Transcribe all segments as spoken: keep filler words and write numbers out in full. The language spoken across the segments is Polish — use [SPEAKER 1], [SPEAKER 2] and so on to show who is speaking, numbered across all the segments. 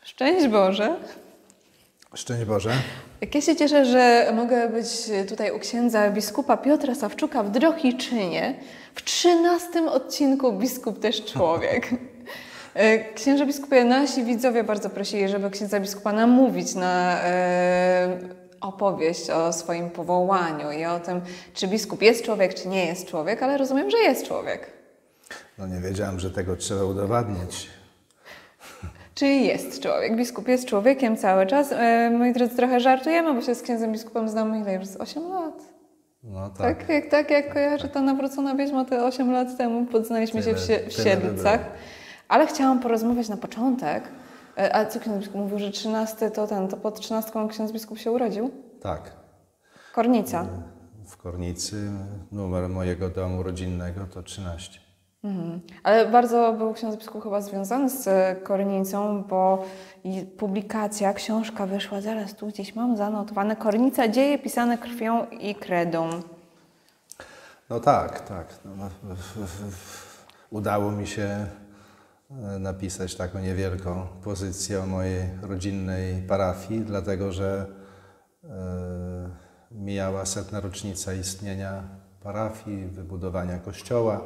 [SPEAKER 1] Szczęść Boże.
[SPEAKER 2] Szczęść Boże.
[SPEAKER 1] Jak ja się cieszę, że mogę być tutaj u księdza biskupa Piotra Sawczuka w Drohiczynie. W trzynastym odcinku Biskup też człowiek. Księże biskupie, nasi widzowie bardzo prosili, żeby księdza biskupa namówić na e, opowieść o swoim powołaniu i o tym, czy biskup jest człowiek, czy nie jest człowiek, ale rozumiem, że jest człowiek.
[SPEAKER 2] No nie wiedziałem, że tego trzeba udowadniać.
[SPEAKER 1] Czy jest człowiek? Biskup jest człowiekiem cały czas. E, moi drodzy, trochę żartujemy, bo się z księdzem biskupem znamy ile już? Z osiem lat.
[SPEAKER 2] No tak.
[SPEAKER 1] Tak, jak, tak jak kojarzę ta nawrócona wieźma, to osiem lat temu poznaliśmy
[SPEAKER 2] Tyle,
[SPEAKER 1] się w, sie, w Siedlcach. Ale chciałam porozmawiać na początek. E, a co ksiądz biskup mówił, że trzynasty to ten, to pod trzynastką ksiądz biskup się urodził?
[SPEAKER 2] Tak.
[SPEAKER 1] Kornica.
[SPEAKER 2] W Kornicy numer mojego domu rodzinnego to trzynaście.
[SPEAKER 1] Mhm. Ale bardzo był ksiądz biskup chyba związany z Kornicą, bo publikacja, książka wyszła, zaraz tu gdzieś mam zanotowane, Kornica, dzieje pisane krwią i kredą.
[SPEAKER 2] No tak, tak. No, w, w, w, udało mi się napisać taką niewielką pozycję o mojej rodzinnej parafii, dlatego że e, mijała setna rocznica istnienia parafii, wybudowania kościoła.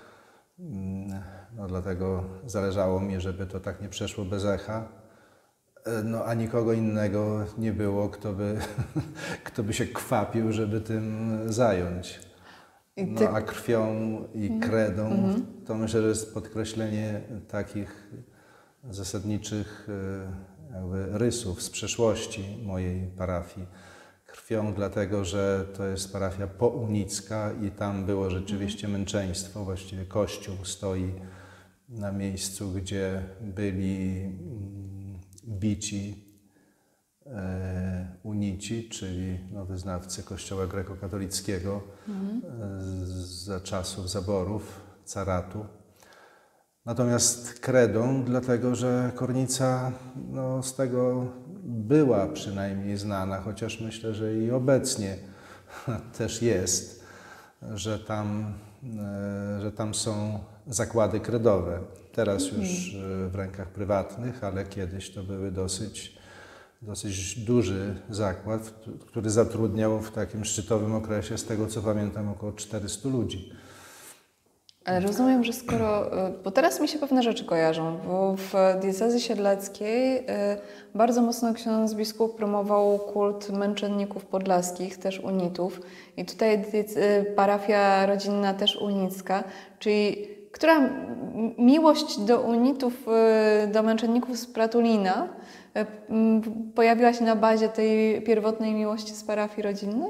[SPEAKER 2] No, dlatego zależało mi, żeby to tak nie przeszło bez echa. No, a nikogo innego nie było, kto by, kto by się kwapił, żeby tym zająć. No, a krwią i kredą mhm. to myślę, że jest podkreślenie takich zasadniczych jakby rysów z przeszłości mojej parafii. Krwią dlatego, że to jest parafia pounicka i tam było rzeczywiście męczeństwo. Właściwie Kościół stoi na miejscu, gdzie byli bici e, unici, czyli no, wyznawcy Kościoła grekokatolickiego mhm. za czasów zaborów, caratu. Natomiast kredą, dlatego że Kornica no, z tego była przynajmniej znana, chociaż myślę, że i obecnie też jest, że tam, że tam są zakłady kredowe. Teraz już w rękach prywatnych, ale kiedyś to były dosyć, dosyć duży zakład, który zatrudniał w takim szczytowym okresie, z tego co pamiętam, około czterystu ludzi.
[SPEAKER 1] Ale rozumiem, że skoro, bo teraz mi się pewne rzeczy kojarzą, bo w diecezji siedleckiej bardzo mocno ksiądz biskup promował kult męczenników podlaskich, też unitów. I tutaj parafia rodzinna też unicka, czyli która miłość do unitów, do męczenników z Pratulina pojawiła się na bazie tej pierwotnej miłości z parafii rodzinnej?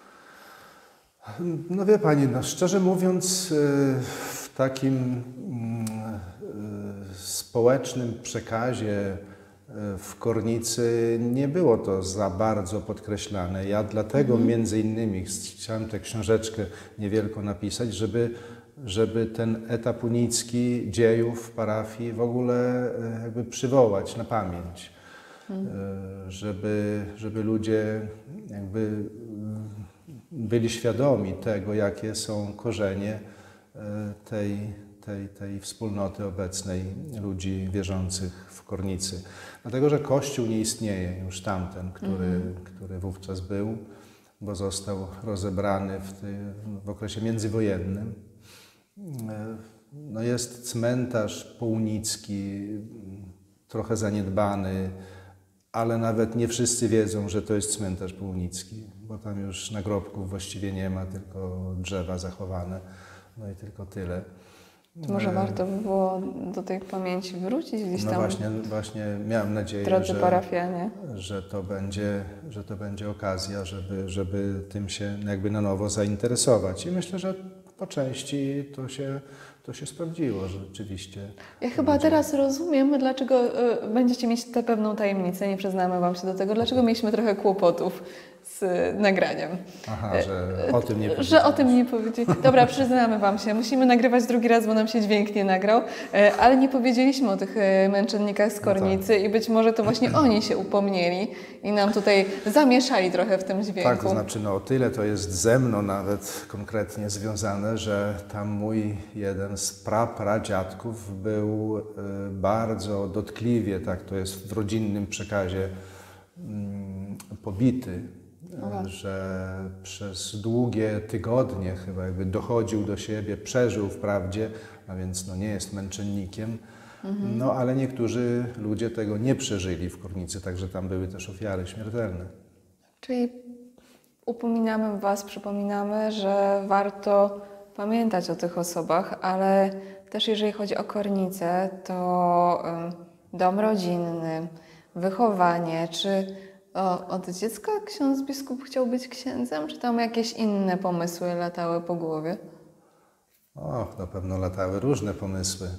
[SPEAKER 2] No wie Pani, no szczerze mówiąc, w takim społecznym przekazie w Kornicy nie było to za bardzo podkreślane. Ja dlatego mhm. między innymi chciałem tę książeczkę niewielko napisać, żeby, żeby ten etap unicki dziejów w parafii w ogóle jakby przywołać na pamięć. Mhm. Żeby, żeby ludzie jakby byli świadomi tego, jakie są korzenie tej, tej, tej wspólnoty obecnej ludzi wierzących w Kornicy. Dlatego, że Kościół nie istnieje już tamten, który, mm. który wówczas był, bo został rozebrany w, ty, w okresie międzywojennym. No jest cmentarz pounicki, trochę zaniedbany, ale nawet nie wszyscy wiedzą, że to jest cmentarz pounicki, bo tam już nagrobków właściwie nie ma, tylko drzewa zachowane, no i tylko tyle.
[SPEAKER 1] To może warto by było do tej pamięci wrócić gdzieś tam.
[SPEAKER 2] No właśnie, właśnie miałem nadzieję,
[SPEAKER 1] drodzy
[SPEAKER 2] że,
[SPEAKER 1] parafianie.
[SPEAKER 2] że, to będzie, że to będzie okazja, żeby, żeby tym się jakby na nowo zainteresować. I myślę, że po części to się, to się sprawdziło, że rzeczywiście.
[SPEAKER 1] Ja chyba będzie... teraz rozumiem, dlaczego y, będziecie mieć tę pewną tajemnicę, nie przyznamy Wam się do tego, dlaczego mieliśmy trochę kłopotów z nagraniem.
[SPEAKER 2] Aha, że o tym nie powiedzieliśmy.
[SPEAKER 1] Że o tym nie powiedzieli. Dobra, przyznamy Wam się, musimy nagrywać drugi raz, bo nam się dźwięk nie nagrał, e, ale nie powiedzieliśmy o tych e, męczennikach z Kornicy i być może to właśnie oni się upomnieli i nam tutaj zamieszali trochę w tym dźwięku.
[SPEAKER 2] Tak, to znaczy no o tyle to jest ze mną nawet konkretnie związane, że tam mój jeden z prapradziadków był y, bardzo dotkliwie, tak to jest w rodzinnym przekazie, y, pobity, y, że przez długie tygodnie chyba jakby dochodził do siebie, przeżył wprawdzie, a więc no nie jest męczennikiem, mhm. no ale niektórzy ludzie tego nie przeżyli w Kornicy, także tam były też ofiary śmiertelne.
[SPEAKER 1] Czyli upominamy Was, przypominamy, że warto pamiętać o tych osobach, ale też jeżeli chodzi o Kornicę, to um, dom rodzinny, wychowanie, czy o, od dziecka ksiądz biskup chciał być księdzem, czy tam jakieś inne pomysły latały po głowie?
[SPEAKER 2] Och, na pewno latały różne pomysły.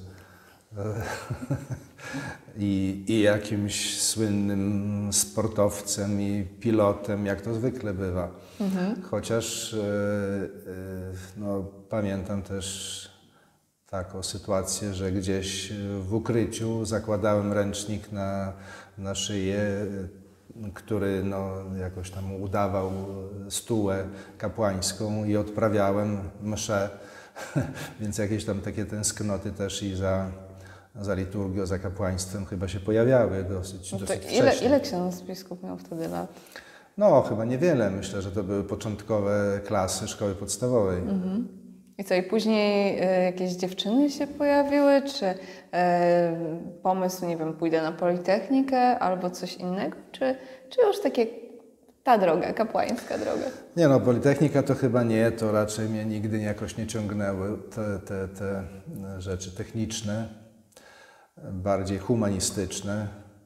[SPEAKER 2] I, I jakimś słynnym sportowcem i pilotem, jak to zwykle bywa. Mhm. Chociaż e, e, no, pamiętam też taką sytuację, że gdzieś w ukryciu zakładałem ręcznik na, na szyję, który no, jakoś tam udawał stułę kapłańską i odprawiałem mszę, więc jakieś tam takie tęsknoty też i za za liturgią, za kapłaństwem chyba się pojawiały dosyć,
[SPEAKER 1] no to
[SPEAKER 2] dosyć
[SPEAKER 1] ile,
[SPEAKER 2] wcześnie.
[SPEAKER 1] ile ksiądz biskup miał wtedy lat?
[SPEAKER 2] No, chyba niewiele. Myślę, że to były początkowe klasy szkoły podstawowej.
[SPEAKER 1] Mhm. I co, i później y, jakieś dziewczyny się pojawiły, czy y, pomysł, nie wiem, pójdę na Politechnikę albo coś innego, czy, czy już takie ta droga, kapłańska droga?
[SPEAKER 2] Nie no, Politechnika to chyba nie, to raczej mnie nigdy jakoś nie ciągnęły te, te, te rzeczy techniczne, bardziej humanistyczne.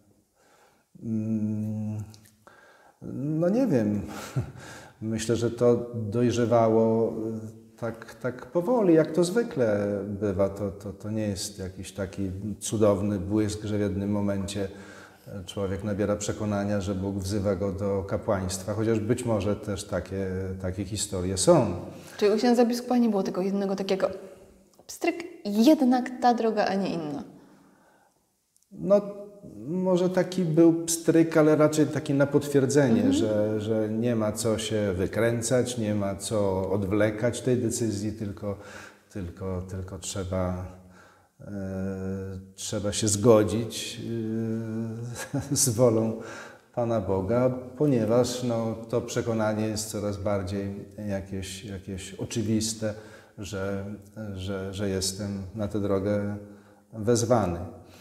[SPEAKER 2] No nie wiem, myślę, że to dojrzewało tak, tak powoli, jak to zwykle bywa. To, to, to nie jest jakiś taki cudowny błysk, że w jednym momencie człowiek nabiera przekonania, że Bóg wzywa go do kapłaństwa, chociaż być może też takie, takie historie są.
[SPEAKER 1] Czyli u księdza biskupa nie było tylko jednego takiego pstryk, jednak ta droga, a nie inna? No,
[SPEAKER 2] może taki był pstryk, ale raczej taki na potwierdzenie, mhm. że, że nie ma co się wykręcać, nie ma co odwlekać tej decyzji, tylko, tylko, tylko trzeba, e, trzeba się zgodzić e, z wolą Pana Boga, ponieważ no, to przekonanie jest coraz bardziej jakieś, jakieś oczywiste, że, że, że jestem na tę drogę wezwany.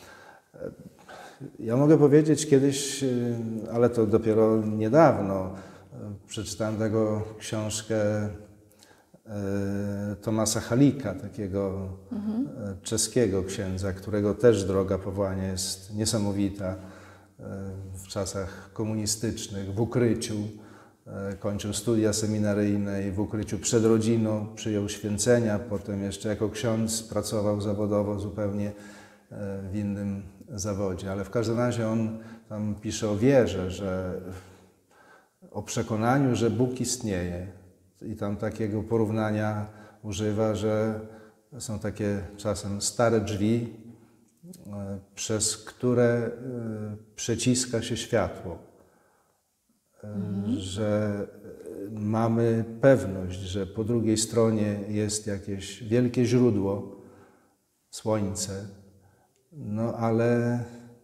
[SPEAKER 2] Ja mogę powiedzieć kiedyś, ale to dopiero niedawno, przeczytałem taką książkę Tomasa Halika, takiego mhm. czeskiego księdza, którego też droga powołania jest niesamowita. W czasach komunistycznych, w ukryciu, kończył studia seminaryjne i w ukryciu przed rodziną przyjął święcenia, potem jeszcze jako ksiądz pracował zawodowo zupełnie w innym zawodzie, ale w każdym razie on tam pisze o wierze, że o przekonaniu, że Bóg istnieje i tam takiego porównania używa, że są takie czasem stare drzwi, przez które przeciska się światło, mhm. że mamy pewność, że po drugiej stronie jest jakieś wielkie źródło, słońce, no ale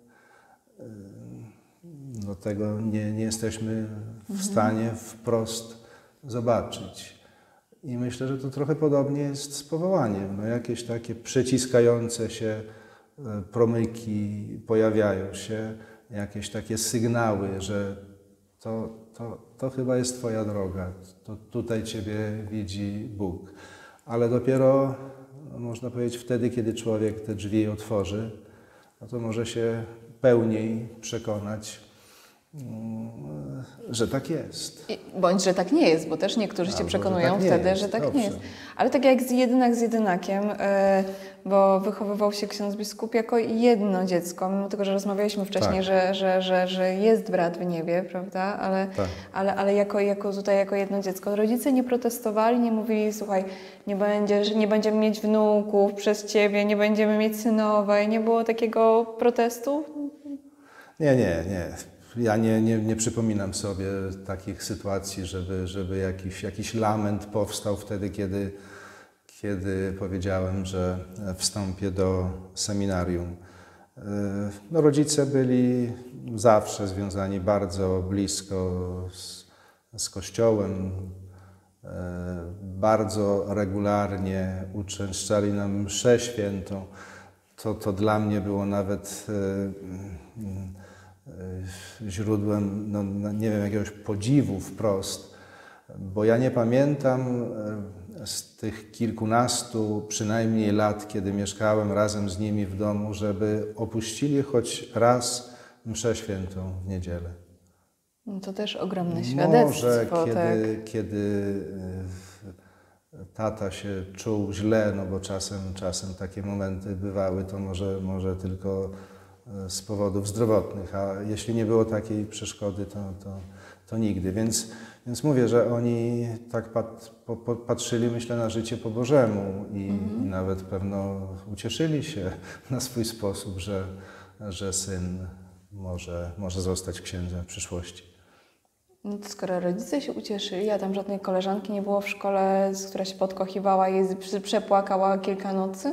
[SPEAKER 2] no, tego nie, nie jesteśmy w stanie wprost zobaczyć. I myślę, że to trochę podobnie jest z powołaniem. No, jakieś takie przeciskające się promyki pojawiają się, jakieś takie sygnały, że to, to, to chyba jest Twoja droga, to tutaj Ciebie widzi Bóg. Ale dopiero no, można powiedzieć wtedy, kiedy człowiek te drzwi otworzy, no to może się pełniej przekonać, że tak jest.
[SPEAKER 1] I, bądź, że tak nie jest, bo też niektórzy Cię
[SPEAKER 2] Albo,
[SPEAKER 1] przekonują
[SPEAKER 2] że tak nie
[SPEAKER 1] wtedy,
[SPEAKER 2] jest.
[SPEAKER 1] że tak
[SPEAKER 2] Dobrze.
[SPEAKER 1] nie jest. Ale tak jak z jedynak z jedynakiem, e, bo wychowywał się ksiądz biskup jako jedno dziecko, mimo tego, że rozmawialiśmy wcześniej,
[SPEAKER 2] Tak.
[SPEAKER 1] że, że, że, że jest brat w niebie, prawda? Ale,
[SPEAKER 2] Tak.
[SPEAKER 1] ale, ale jako, jako tutaj jako jedno dziecko. Rodzice nie protestowali, nie mówili, słuchaj, nie, będziesz, nie będziemy mieć wnuków przez Ciebie, nie będziemy mieć synowej. Nie było takiego protestu?
[SPEAKER 2] Nie, nie, nie. Ja nie, nie, nie przypominam sobie takich sytuacji, żeby, żeby jakiś, jakiś lament powstał wtedy, kiedy, kiedy powiedziałem, że wstąpię do seminarium. No, rodzice byli zawsze związani bardzo blisko z, z Kościołem. Bardzo regularnie uczęszczali na mszę świętą. To, to dla mnie było nawet źródłem, no, nie wiem, jakiegoś podziwu wprost, bo ja nie pamiętam z tych kilkunastu przynajmniej lat, kiedy mieszkałem razem z nimi w domu, żeby opuścili choć raz mszę świętą w niedzielę.
[SPEAKER 1] No to też ogromne świadectwo.
[SPEAKER 2] Może kiedy,
[SPEAKER 1] tak.
[SPEAKER 2] kiedy tata się czuł źle, no bo czasem, czasem takie momenty bywały, to może, może tylko z powodów zdrowotnych, a jeśli nie było takiej przeszkody, to, to, to nigdy. Więc, więc mówię, że oni tak pat, po, po, patrzyli, myślę, na życie po Bożemu i, mhm. i nawet pewno ucieszyli się na swój sposób, że, że syn może, może zostać księdzem w przyszłości.
[SPEAKER 1] No to skoro rodzice się ucieszyli, a tam żadnej koleżanki nie było w szkole, z która się podkochiwała i przepłakała kilka nocy?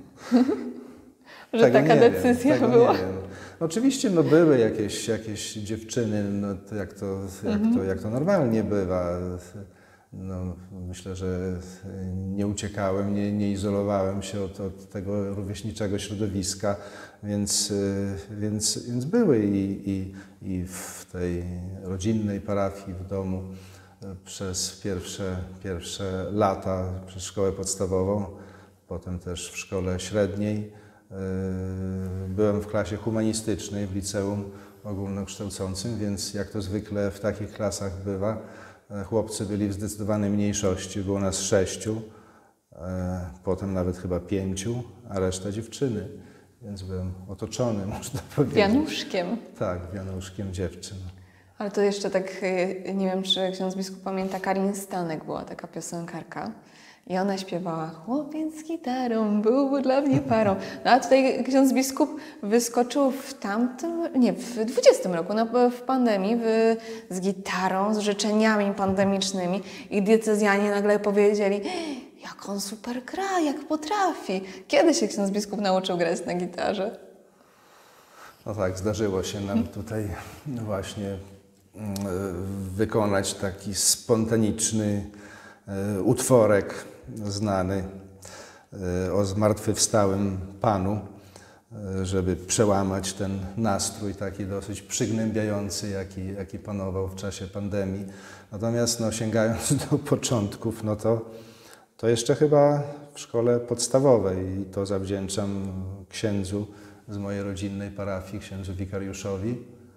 [SPEAKER 1] Że
[SPEAKER 2] tego
[SPEAKER 1] taka
[SPEAKER 2] nie
[SPEAKER 1] decyzja
[SPEAKER 2] wiem,
[SPEAKER 1] była?
[SPEAKER 2] Nie wiem. Oczywiście no, były jakieś, jakieś dziewczyny, no, to jak, to, jak,
[SPEAKER 1] mhm.
[SPEAKER 2] to, jak to normalnie bywa. No, myślę, że nie uciekałem, nie, nie izolowałem się od, od tego rówieśniczego środowiska, więc, więc, więc były i, i, i w tej rodzinnej parafii w domu przez pierwsze, pierwsze lata, przez szkołę podstawową, potem też w szkole średniej. Byłem w klasie humanistycznej w liceum ogólnokształcącym, więc jak to zwykle w takich klasach bywa, chłopcy byli w zdecydowanej mniejszości, było nas sześciu, potem nawet chyba pięciu, a reszta dziewczyny, więc byłem otoczony, można powiedzieć.
[SPEAKER 1] Wianuszkiem.
[SPEAKER 2] Tak, wianuszkiem dziewczyn.
[SPEAKER 1] Ale to jeszcze tak, nie wiem, czy ksiądz biskup pamięta, Karin Stanek była taka piosenkarka. I ona śpiewała, chłopiec z gitarą byłby dla mnie parą. No a tutaj ksiądz biskup wyskoczył w tamtym, nie, w dwudziestym roku, no, w pandemii, w, z gitarą, z życzeniami pandemicznymi i diecezjanie nagle powiedzieli, jak on super gra, jak potrafi. Kiedy się ksiądz biskup nauczył grać na gitarze?
[SPEAKER 2] No tak, zdarzyło się nam tutaj właśnie wykonać taki spontaniczny utworek znany o zmartwychwstałym Panu, żeby przełamać ten nastrój taki dosyć przygnębiający, jaki, jaki panował w czasie pandemii. Natomiast no, sięgając do początków, no to, to jeszcze chyba w szkole podstawowej i to zawdzięczam księdzu z mojej rodzinnej parafii, księdzu wikariuszowi,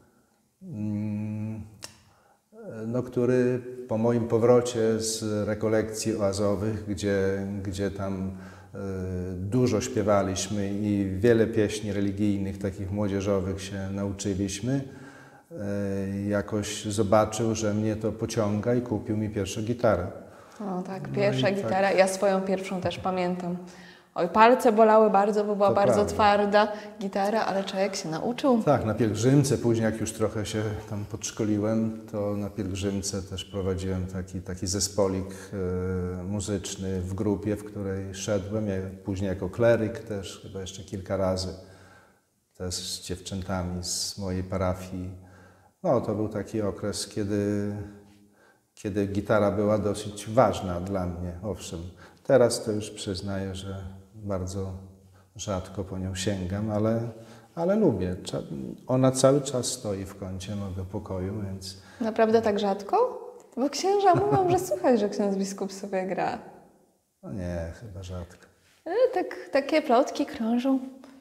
[SPEAKER 2] no, który po moim powrocie z rekolekcji oazowych, gdzie, gdzie tam y, dużo śpiewaliśmy i wiele pieśni religijnych, takich młodzieżowych się nauczyliśmy, y, jakoś zobaczył, że mnie to pociąga i kupił mi pierwszą gitarę.
[SPEAKER 1] O tak, pierwsza
[SPEAKER 2] no
[SPEAKER 1] gitara.
[SPEAKER 2] Tak.
[SPEAKER 1] Ja swoją pierwszą też pamiętam. Oj, palce bolały bardzo, bo była
[SPEAKER 2] To
[SPEAKER 1] bardzo
[SPEAKER 2] prawda.
[SPEAKER 1] twarda gitara, ale człowiek się nauczył.
[SPEAKER 2] Tak, na pielgrzymce, później jak już trochę się tam podszkoliłem, to na pielgrzymce też prowadziłem taki, taki zespolik e, muzyczny w grupie, w której szedłem, ja później jako kleryk też chyba jeszcze kilka razy, też z dziewczętami z mojej parafii. No to był taki okres, kiedy, kiedy gitara była dosyć ważna dla mnie, owszem. Teraz to już przyznaję, że bardzo rzadko po nią sięgam, ale, ale lubię. Ona cały czas stoi w kącie mojego pokoju, więc...
[SPEAKER 1] Naprawdę tak rzadko? Bo księża mówią, że słuchaj, że ksiądz biskup sobie gra.
[SPEAKER 2] No nie, chyba rzadko.
[SPEAKER 1] E, tak, takie plotki krążą.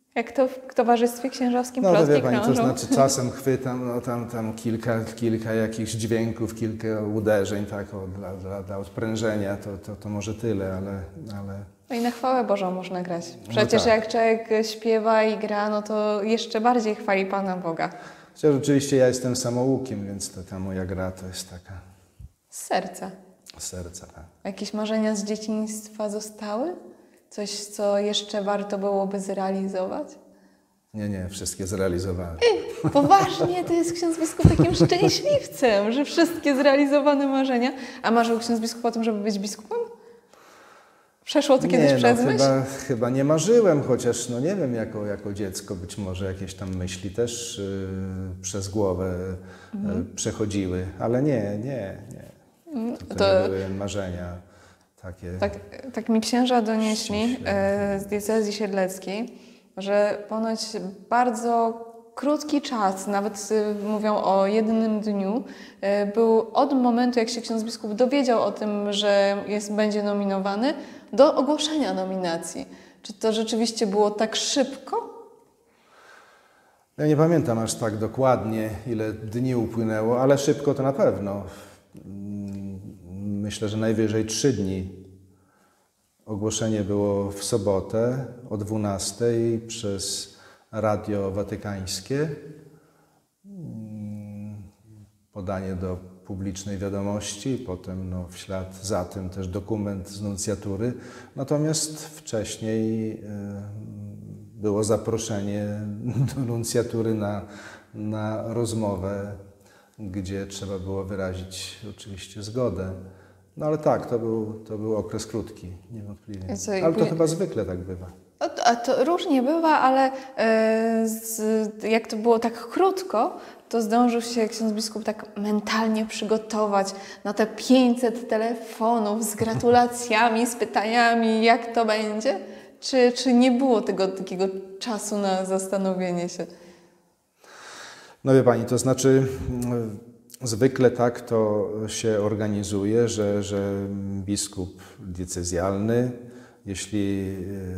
[SPEAKER 1] Jak to w towarzystwie księżowskim
[SPEAKER 2] No to
[SPEAKER 1] plotki
[SPEAKER 2] wie Pani, to
[SPEAKER 1] krążą?
[SPEAKER 2] znaczy czasem chwytam no, tam, tam kilka, kilka jakichś dźwięków, kilka uderzeń tak, o, dla, dla, dla odprężenia, to, to, to może tyle, ale, ale...
[SPEAKER 1] No i na chwałę Bożą można grać. Przecież
[SPEAKER 2] tak.
[SPEAKER 1] jak człowiek śpiewa i gra, no to jeszcze bardziej chwali Pana Boga.
[SPEAKER 2] Chociaż oczywiście ja jestem samoukiem, więc to ta moja gra to jest taka
[SPEAKER 1] Z serca.
[SPEAKER 2] z serca. Tak.
[SPEAKER 1] Jakieś marzenia z dzieciństwa zostały? Coś, co jeszcze warto byłoby zrealizować?
[SPEAKER 2] Nie, nie, wszystkie zrealizowałem.
[SPEAKER 1] Poważnie, to jest ksiądz biskup takim szczęśliwcem, że wszystkie zrealizowane marzenia. A marzył ksiądz biskup o tym, żeby być biskupem? Przeszło to kiedyś
[SPEAKER 2] nie,
[SPEAKER 1] przez
[SPEAKER 2] no,
[SPEAKER 1] myśl?
[SPEAKER 2] chyba, chyba nie marzyłem, chociaż no nie wiem, jako, jako dziecko być może jakieś tam myśli też y, przez głowę
[SPEAKER 1] Mhm.
[SPEAKER 2] y, przechodziły, ale nie, nie, nie. To, to,
[SPEAKER 1] To-
[SPEAKER 2] nie były marzenia takie.
[SPEAKER 1] Tak, tak mi księża donieśli
[SPEAKER 2] Ściśle.
[SPEAKER 1] e, z diecezji siedleckiej, że ponoć bardzo krótki czas, nawet e, mówią o jednym dniu, e, był od momentu, jak się ksiądz biskup dowiedział o tym, że jest, będzie nominowany, do ogłoszenia nominacji. Czy to rzeczywiście było tak szybko?
[SPEAKER 2] Ja nie pamiętam aż tak dokładnie, ile dni upłynęło, ale szybko to na pewno. Mm, Myślę, że najwyżej trzy dni. Ogłoszenie było w sobotę o dwunastej przez Radio Watykańskie. Mm, Podanie do publicznej wiadomości, potem no, w ślad za tym też dokument z nuncjatury. Natomiast wcześniej y, było zaproszenie do nuncjatury na, na rozmowę, gdzie trzeba było wyrazić oczywiście zgodę. No ale tak, to był, to był okres krótki, niewątpliwie.
[SPEAKER 1] I co, i
[SPEAKER 2] Ale to
[SPEAKER 1] później-
[SPEAKER 2] chyba zwykle tak bywa.
[SPEAKER 1] No to- A to różnie bywa, ale e, z, jak to było tak krótko, to zdążył się ksiądz biskup tak mentalnie przygotować na te pięćset telefonów z gratulacjami, z pytaniami, jak to będzie? Czy, czy nie było tego takiego czasu na zastanowienie się?
[SPEAKER 2] No wie Pani, to znaczy mm, zwykle tak to się organizuje, że, że biskup diecezjalny, jeśli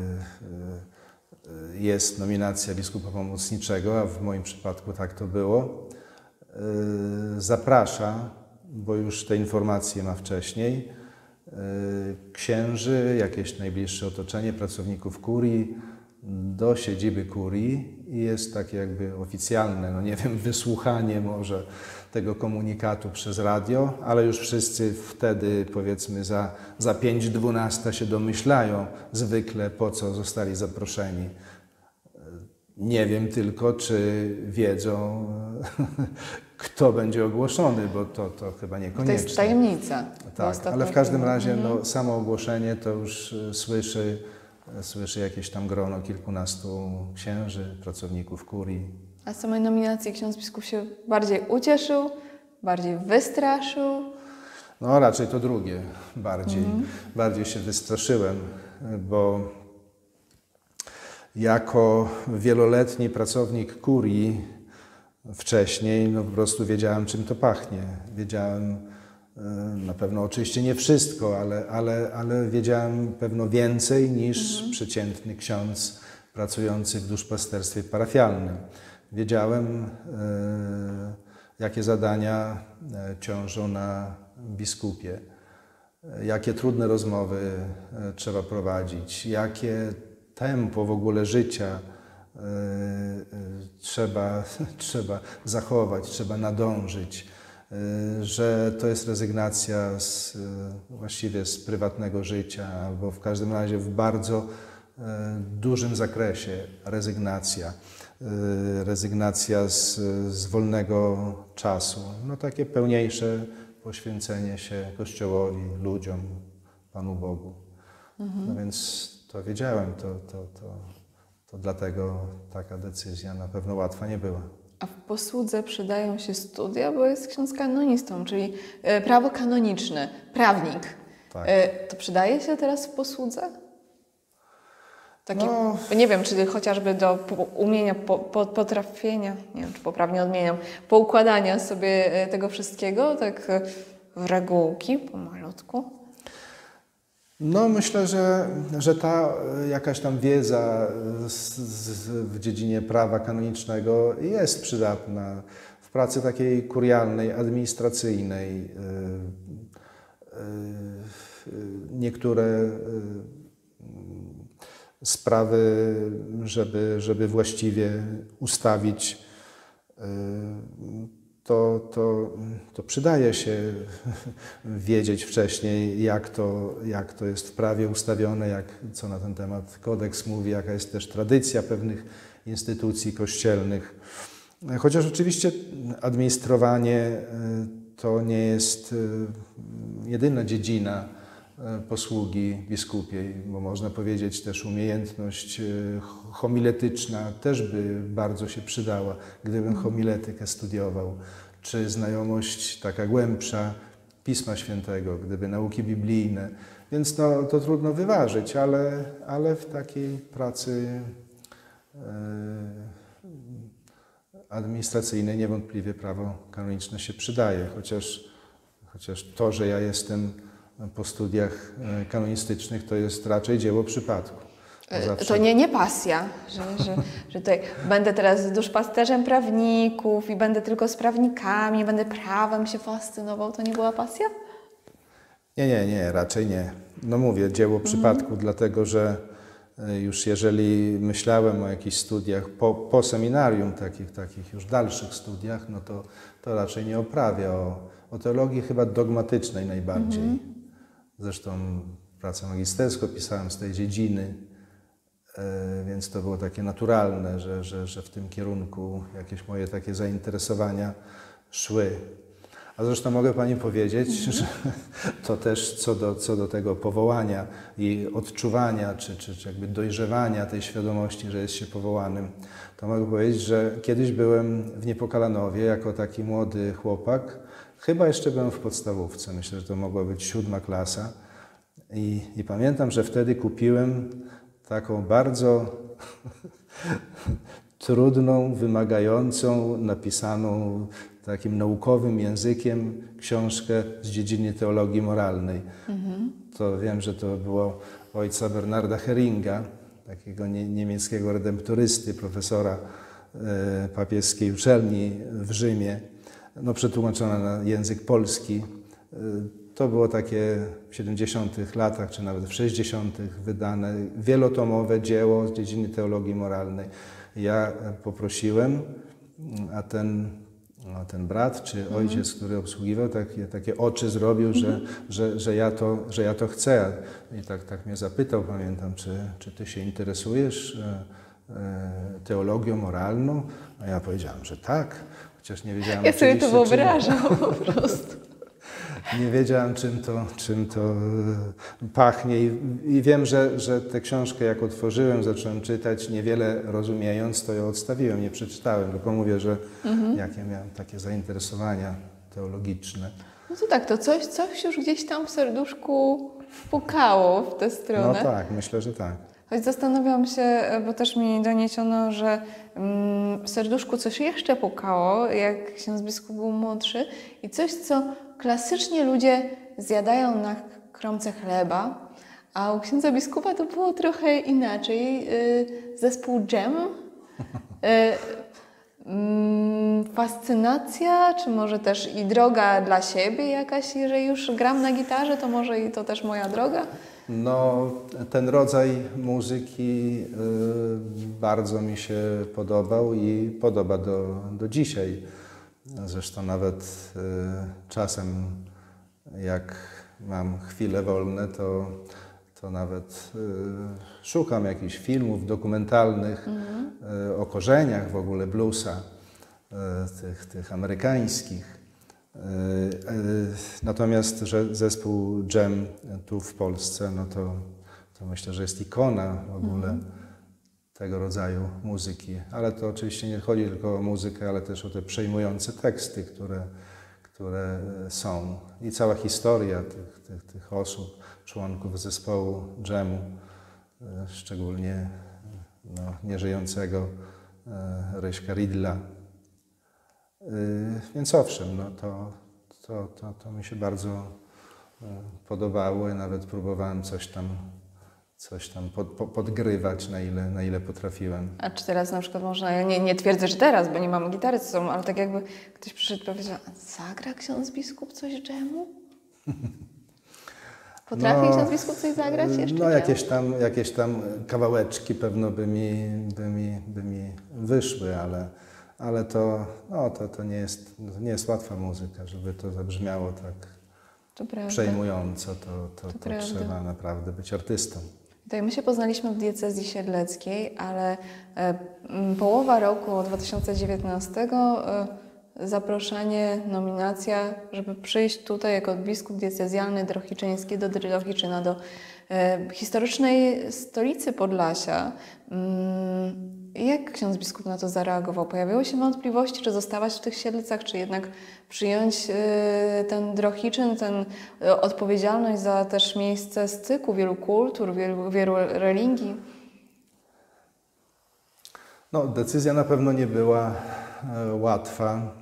[SPEAKER 2] y, y, jest nominacja biskupa pomocniczego, a w moim przypadku tak to było, y, zaprasza, bo już te informacje ma wcześniej, y, księży, jakieś najbliższe otoczenie, pracowników kurii, do siedziby kurii i jest takie jakby oficjalne, no nie wiem, wysłuchanie może tego komunikatu przez radio, ale już wszyscy wtedy powiedzmy za, za pięć dwunasta się domyślają zwykle, po co zostali zaproszeni. Nie wiem tylko, czy wiedzą, kto będzie ogłoszony, bo to, to chyba
[SPEAKER 1] To
[SPEAKER 2] niekoniecznie.
[SPEAKER 1] jest tajemnica.
[SPEAKER 2] Tak,
[SPEAKER 1] Ostatnio
[SPEAKER 2] ale w każdym
[SPEAKER 1] chyba.
[SPEAKER 2] razie
[SPEAKER 1] Mhm.
[SPEAKER 2] no, samo ogłoszenie to już y, słyszy, y, słyszy jakieś tam grono kilkunastu księży, pracowników kurii.
[SPEAKER 1] A z samej nominacji ksiądz biskup się bardziej ucieszył, bardziej wystraszył.
[SPEAKER 2] No raczej to drugie bardziej.
[SPEAKER 1] Mhm.
[SPEAKER 2] Bardziej się wystraszyłem, bo jako wieloletni pracownik kurii wcześniej no po prostu wiedziałem, czym to pachnie. Wiedziałem y, na pewno oczywiście nie wszystko, ale, ale, ale wiedziałem pewno więcej niż przeciętny ksiądz pracujący w duszpasterstwie parafialnym. Wiedziałem, y, jakie zadania y, ciążą na biskupie, y, jakie trudne rozmowy y, trzeba prowadzić, jakie tempo w ogóle życia y, y, trzeba, trzeba zachować, trzeba nadążyć, y, że to jest rezygnacja z, y, właściwie z prywatnego życia, albo w każdym razie w bardzo y, dużym zakresie rezygnacja. Y, rezygnacja z, z wolnego czasu, no takie pełniejsze poświęcenie się Kościołowi, ludziom, Panu Bogu. No więc to wiedziałem, to, to, to, to dlatego taka decyzja na pewno łatwa nie była.
[SPEAKER 1] A w posłudze przydają się studia, bo jest ksiądz kanonistą, czyli e, prawo kanoniczne, prawnik.
[SPEAKER 2] Tak.
[SPEAKER 1] E, to przydaje się teraz w posłudze? Takie,
[SPEAKER 2] No.
[SPEAKER 1] nie wiem, czy chociażby do po- umienia, po, po, potrafienia, nie wiem, czy poprawnie odmieniam, poukładania sobie e, tego wszystkiego, tak e, w regułki, pomalutku.
[SPEAKER 2] No myślę, że, że ta jakaś tam wiedza z, z, w dziedzinie prawa kanonicznego jest przydatna w pracy takiej kurialnej, administracyjnej. Niektóre sprawy, żeby, żeby właściwie ustawić, To, to, to przydaje się wiedzieć wcześniej, jak to, jak to jest w prawie ustawione, jak, co na ten temat kodeks mówi, jaka jest też tradycja pewnych instytucji kościelnych. Chociaż oczywiście administrowanie to nie jest jedyna dziedzina posługi biskupiej, bo można powiedzieć też umiejętność homiletyczna też by bardzo się przydała, gdybym homiletykę studiował, czy znajomość taka głębsza Pisma Świętego, gdyby nauki biblijne. Więc no, to trudno wyważyć, ale, ale w takiej pracy administracyjnej niewątpliwie prawo kanoniczne się przydaje, chociaż, chociaż to, że ja jestem po studiach kanonistycznych, to jest raczej dzieło przypadku.
[SPEAKER 1] Zawsze... To nie, nie pasja, że, że, że tutaj będę teraz duszpasterzem prawników i będę tylko z prawnikami, będę prawem się fascynował. To nie była pasja?
[SPEAKER 2] Nie, nie, nie, raczej nie. No mówię, dzieło przypadku, mm. dlatego że już jeżeli myślałem o jakichś studiach po, po seminarium, takich, takich już dalszych studiach, no to, to raczej nie oprawia o, o teologii chyba dogmatycznej najbardziej. Mm. Zresztą pracę magisterską pisałem z tej dziedziny, więc to było takie naturalne, że, że, że w tym kierunku jakieś moje takie zainteresowania szły. A zresztą mogę Pani powiedzieć, mm. że to też co do, co do tego powołania i odczuwania, czy, czy, czy jakby dojrzewania tej świadomości, że jest się powołanym, to mogę powiedzieć, że kiedyś byłem w Niepokalanowie jako taki młody chłopak. Chyba jeszcze byłem w podstawówce, myślę, że to mogła być siódma klasa. I, i pamiętam, że wtedy kupiłem taką bardzo trudną, wymagającą, napisaną takim naukowym językiem książkę z dziedziny teologii moralnej. Mhm. To wiem, że to było ojca Bernarda Heringa, takiego nie, niemieckiego redemptorysty, profesora e, papieskiej uczelni w Rzymie. No, przetłumaczona na język polski. To było takie w siedemdziesiątych latach, czy nawet w sześćdziesiątych wydane wielotomowe dzieło z dziedziny teologii moralnej. Ja poprosiłem, a ten, a ten brat czy ojciec, mhm. który obsługiwał, takie, takie oczy zrobił, mhm. że, że, że, ja to, że ja to chcę. I tak, tak mnie zapytał, pamiętam, czy, czy ty się interesujesz teologią moralną? A ja powiedziałem, że tak. Chociaż nie wiedziałem,
[SPEAKER 1] ja sobie to wyobrażam po prostu.
[SPEAKER 2] Nie wiedziałem, czym to, czym to pachnie i, i wiem, że, że tę książkę jak otworzyłem, zacząłem czytać, niewiele rozumiejąc, to ją odstawiłem, nie przeczytałem, tylko mówię, że mhm. jakie miałem takie zainteresowania teologiczne.
[SPEAKER 1] No to tak, to coś, coś już gdzieś tam w serduszku pukało w tę stronę.
[SPEAKER 2] No tak, myślę, że tak.
[SPEAKER 1] Choć zastanawiam się, bo też mi doniesiono, że w serduszku coś jeszcze pukało, jak ksiądz biskup był młodszy i coś, co klasycznie ludzie zjadają na kromce chleba, a u księdza biskupa to było trochę inaczej. Zespół dżem, fascynacja, czy może też i droga dla siebie jakaś, jeżeli już gram na gitarze, to może i to też moja droga?
[SPEAKER 2] No, ten rodzaj muzyki y, bardzo mi się podobał i podoba do, do dzisiaj. Zresztą nawet y, czasem jak mam chwile wolne, to, to nawet y, szukam jakichś filmów dokumentalnych mm-hmm. y, o korzeniach w ogóle bluesa, y, tych, tych amerykańskich. Natomiast, że zespół Dżem tu w Polsce, no to, to myślę, że jest ikona w ogóle mm. tego rodzaju muzyki. Ale to oczywiście nie chodzi tylko o muzykę, ale też o te przejmujące teksty, które, które są. I cała historia tych, tych, tych osób, członków zespołu Dżemu, szczególnie no, nieżyjącego Ryśka Ridla. Więc owszem, no to, to, to, to mi się bardzo, podobało i nawet próbowałem coś tam, coś tam pod, po, podgrywać, na ile, na ile potrafiłem.
[SPEAKER 1] A czy teraz na przykład można, ja nie, nie twierdzę, że teraz, bo nie mamy gitary ze sobą, ale tak jakby ktoś przyszedł i powiedział, zagra ksiądz biskup coś dżemu? Potrafi
[SPEAKER 2] No,
[SPEAKER 1] ksiądz biskup coś zagrać jeszcze?
[SPEAKER 2] No
[SPEAKER 1] nie?
[SPEAKER 2] jakieś tam, jakieś tam kawałeczki pewno by mi, by mi, by mi wyszły, ale, ale to, no, to, to, nie jest, to nie jest łatwa muzyka, żeby to zabrzmiało tak
[SPEAKER 1] To prawda.
[SPEAKER 2] przejmująco, to, to,
[SPEAKER 1] To
[SPEAKER 2] to,
[SPEAKER 1] prawda.
[SPEAKER 2] trzeba naprawdę być artystą.
[SPEAKER 1] Tutaj my się poznaliśmy w diecezji siedleckiej, ale e, m, połowa roku dwa tysiące dziewiętnastego e, zaproszenie, nominacja, żeby przyjść tutaj jako biskup diecezjalny Drohiczyński do Drohiczyna, do e, historycznej stolicy Podlasia. Mm, jak ksiądz biskup na to zareagował? Pojawiły się wątpliwości, czy zostawać w tych Siedlcach, czy jednak przyjąć e, ten Drohiczyn, tę e, odpowiedzialność za też miejsce styku wielu kultur, wielu, wielu religii?
[SPEAKER 2] No, decyzja na pewno nie była e, łatwa, e,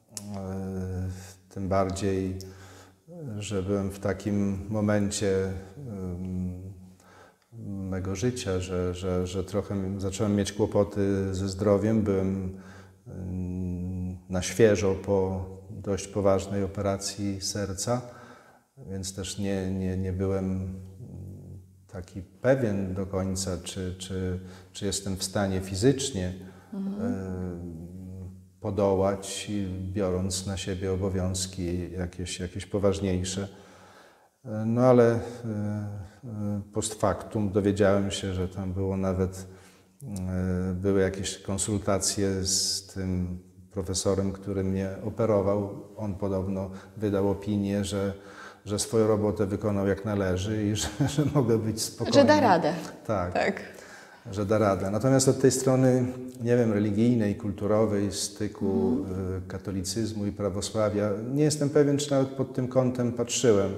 [SPEAKER 2] tym bardziej, że byłem w takim momencie e, mego życia, że, że, że trochę zacząłem mieć kłopoty ze zdrowiem. Byłem e, na świeżo po dość poważnej operacji serca, więc też nie, nie, nie byłem taki pewien do końca, czy, czy, czy jestem w stanie fizycznie mhm. podołać, biorąc na siebie obowiązki jakieś, jakieś poważniejsze. No ale post factum dowiedziałem się, że tam było nawet, były jakieś konsultacje z tym profesorem, który mnie operował. On podobno wydał opinię, że że swoją robotę wykonał jak należy i że, że mogę być spokojny.
[SPEAKER 1] Że da radę.
[SPEAKER 2] Tak,
[SPEAKER 1] tak,
[SPEAKER 2] że da radę. Natomiast od tej strony, nie wiem, religijnej, kulturowej, styku mm. katolicyzmu i prawosławia, nie jestem pewien, czy nawet pod tym kątem patrzyłem.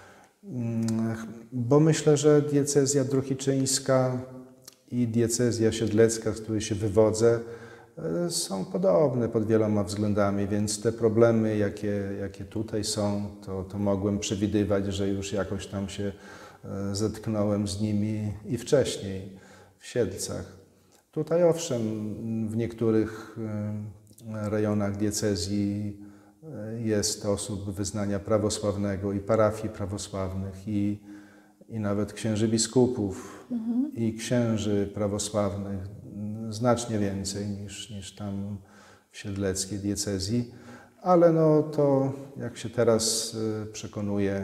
[SPEAKER 2] Bo myślę, że diecezja drohiczyńska i diecezja siedlecka, z której się wywodzę, są podobne pod wieloma względami, więc te problemy, jakie, jakie tutaj są, to, to mogłem przewidywać, że już jakoś tam się zetknąłem z nimi i wcześniej w Siedlcach. Tutaj owszem, w niektórych rejonach diecezji jest osób wyznania prawosławnego i parafii prawosławnych i, i nawet księży biskupów mhm. i księży prawosławnych, znacznie więcej niż, niż tam w siedleckiej diecezji, ale no to, jak się teraz przekonuje,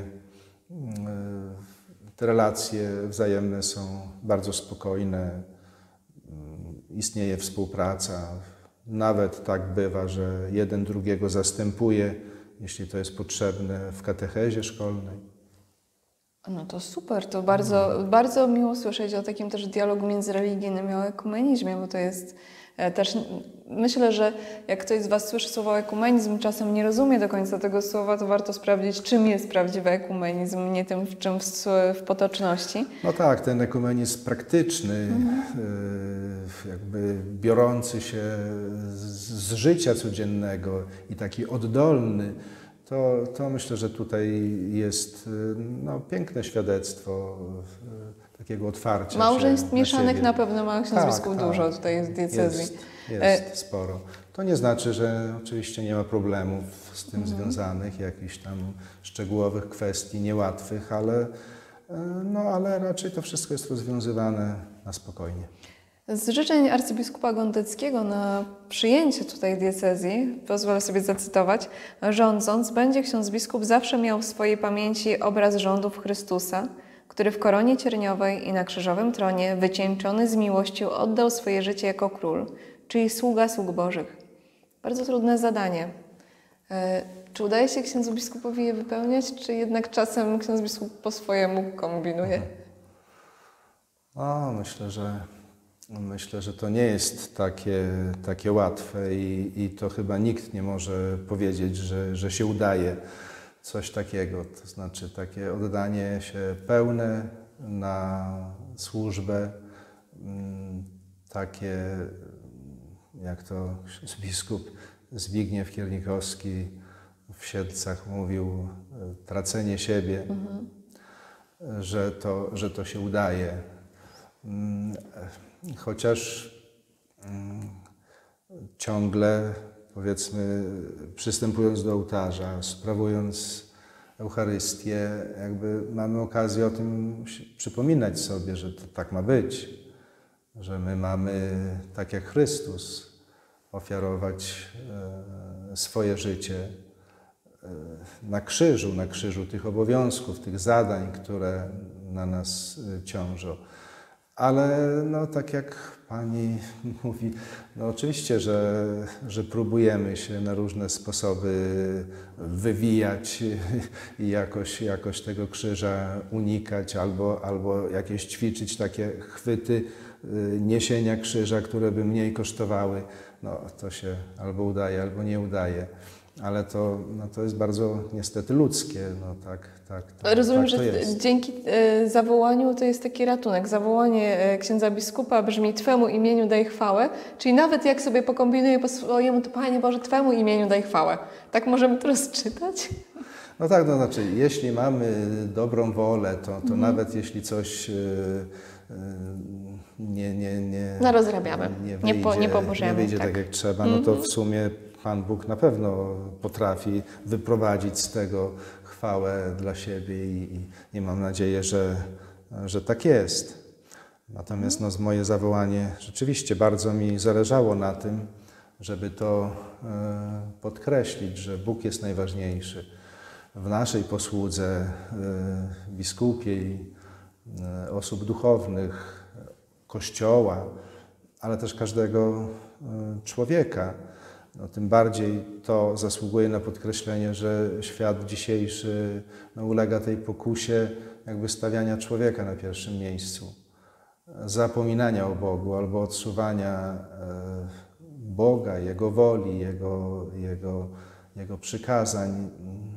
[SPEAKER 2] te relacje wzajemne są bardzo spokojne, istnieje współpraca. Nawet tak bywa, że jeden drugiego zastępuje, jeśli to jest potrzebne, w katechezie szkolnej.
[SPEAKER 1] No to super, to bardzo, bardzo miło słyszeć o takim też dialogu międzyreligijnym i o ekumenizmie, bo to jest też, myślę, że jak ktoś z Was słyszy słowo ekumenizm, czasem nie rozumie do końca tego słowa, to warto sprawdzić, czym jest prawdziwy ekumenizm, nie tym, w czym w, w potoczności.
[SPEAKER 2] No tak, ten ekumenizm praktyczny, mhm. jakby biorący się z, z życia codziennego i taki oddolny, To, to myślę, że tutaj jest no, piękne świadectwo takiego otwarcia
[SPEAKER 1] Małżeństw
[SPEAKER 2] się
[SPEAKER 1] mieszanych
[SPEAKER 2] na,
[SPEAKER 1] na pewno ma ksiądz
[SPEAKER 2] tak,
[SPEAKER 1] biskup
[SPEAKER 2] tak.
[SPEAKER 1] dużo tutaj w diecezji.
[SPEAKER 2] Jest, jest sporo. To nie znaczy, że oczywiście nie ma problemów z tym mhm. związanych, jakichś tam szczegółowych kwestii niełatwych, ale, no, ale raczej to wszystko jest rozwiązywane na spokojnie.
[SPEAKER 1] Z życzeń arcybiskupa Gondeckiego na przyjęcie tutaj diecezji, pozwolę sobie zacytować, rządząc, będzie ksiądz biskup zawsze miał w swojej pamięci obraz rządów Chrystusa, który w koronie cierniowej i na krzyżowym tronie, wycieńczony z miłością, oddał swoje życie jako król, czyli sługa sług Bożych. Bardzo trudne zadanie. Czy udaje się księdzu biskupowi je wypełniać, czy jednak czasem ksiądz biskup po swojemu kombinuje?
[SPEAKER 2] O, myślę, że Myślę, że to nie jest takie, takie łatwe i, i to chyba nikt nie może powiedzieć, że, że się udaje coś takiego. To znaczy takie oddanie się pełne na służbę, takie jak to biskup Zbigniew Kiernikowski w Siedlcach mówił, tracenie siebie, mhm. że, to, że to się udaje. Chociaż ciągle, powiedzmy, przystępując do ołtarza, sprawując Eucharystię, jakby mamy okazję o tym przypominać sobie, że to tak ma być, że my mamy, tak jak Chrystus, ofiarować swoje życie na krzyżu, na krzyżu tych obowiązków, tych zadań, które na nas ciążą. Ale no, tak jak Pani mówi, no oczywiście, że, że próbujemy się na różne sposoby wywijać i jakoś, jakoś tego krzyża unikać, albo, albo jakieś ćwiczyć takie chwyty niesienia krzyża, które by mniej kosztowały. No to się albo udaje, albo nie udaje. Ale to, no to jest bardzo niestety ludzkie. No tak, tak, tak,
[SPEAKER 1] Rozumiem,
[SPEAKER 2] tak to
[SPEAKER 1] że
[SPEAKER 2] jest.
[SPEAKER 1] dzięki e, zawołaniu to jest taki ratunek. Zawołanie e, księdza biskupa brzmi Twemu imieniu daj chwałę, czyli nawet jak sobie pokombinuję po swojemu, to Panie Boże, Twemu imieniu daj chwałę. Tak możemy to rozczytać?
[SPEAKER 2] No tak, no znaczy, jeśli mamy dobrą wolę, to, to mhm. nawet jeśli coś yy, yy, nie, nie, nie,
[SPEAKER 1] no rozrabiamy, nie, wyjdzie, nie, po, nie pobożemy.
[SPEAKER 2] Nie wyjdzie
[SPEAKER 1] tak.
[SPEAKER 2] tak jak trzeba, no to w sumie Pan Bóg na pewno potrafi wyprowadzić z tego chwałę dla siebie i, i, i mam nadzieję, że, że tak jest. Natomiast no, moje zawołanie, rzeczywiście bardzo mi zależało na tym, żeby to e, podkreślić, że Bóg jest najważniejszy w naszej posłudze e, biskupiej, e, osób duchownych, Kościoła, ale też każdego e, człowieka. No, tym bardziej to zasługuje na podkreślenie, że świat dzisiejszy no, ulega tej pokusie jakby stawiania człowieka na pierwszym miejscu. Zapominania o Bogu albo odsuwania e, Boga, Jego woli, Jego, Jego, Jego przykazań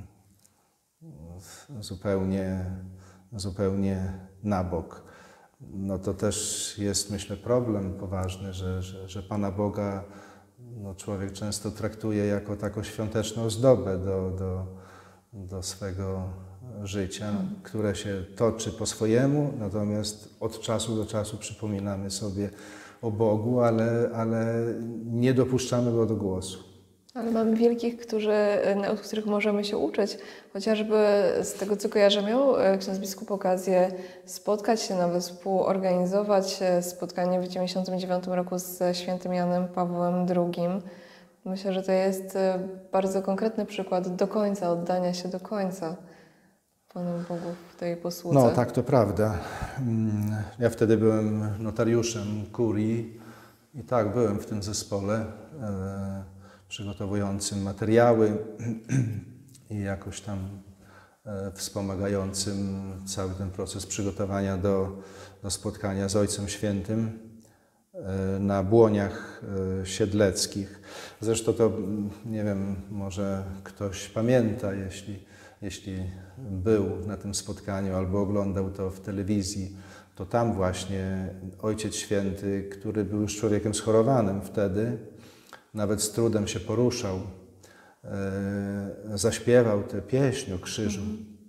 [SPEAKER 2] zupełnie, zupełnie na bok. No to też jest, myślę, problem poważny, że, że, że Pana Boga no, człowiek często traktuje jako taką świąteczną ozdobę do, do, do swego życia, mm. które się toczy po swojemu, natomiast od czasu do czasu przypominamy sobie o Bogu, ale, ale nie dopuszczamy Go do głosu.
[SPEAKER 1] Ale mamy wielkich, którzy, od których możemy się uczyć. Chociażby z tego, co kojarzę, miał ksiądz biskup okazję spotkać się, nawet współorganizować spotkanie w dziewięćdziesiątym dziewiątym roku z świętym Janem Pawłem drugim. Myślę, że to jest bardzo konkretny przykład do końca, oddania się do końca Panu Bogu w tej posłudze.
[SPEAKER 2] No tak, to prawda. Ja wtedy byłem notariuszem kurii i tak, byłem w tym zespole przygotowującym materiały i jakoś tam wspomagającym cały ten proces przygotowania do, do spotkania z Ojcem Świętym na błoniach siedleckich. Zresztą to, nie wiem, może ktoś pamięta, jeśli, jeśli był na tym spotkaniu albo oglądał to w telewizji, to tam właśnie Ojciec Święty, który był już człowiekiem schorowanym wtedy, nawet z trudem się poruszał, e, zaśpiewał tę pieśń o krzyżu.